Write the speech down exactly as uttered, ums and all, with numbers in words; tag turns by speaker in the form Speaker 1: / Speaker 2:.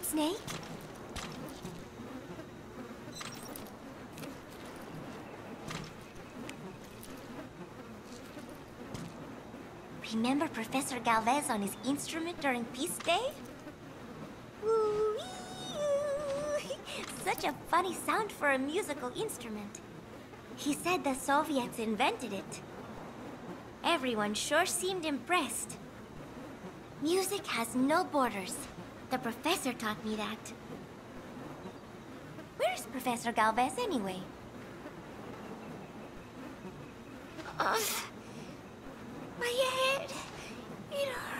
Speaker 1: Snake? Remember Professor Galvez on his instrument during Peace Day? Woo-wee-oo. Such a funny sound for a musical instrument. He said the Soviets invented it. Everyone sure seemed impressed. Music has no borders. The professor taught me that. Where's Professor Galvez anyway? Ugh. My head, it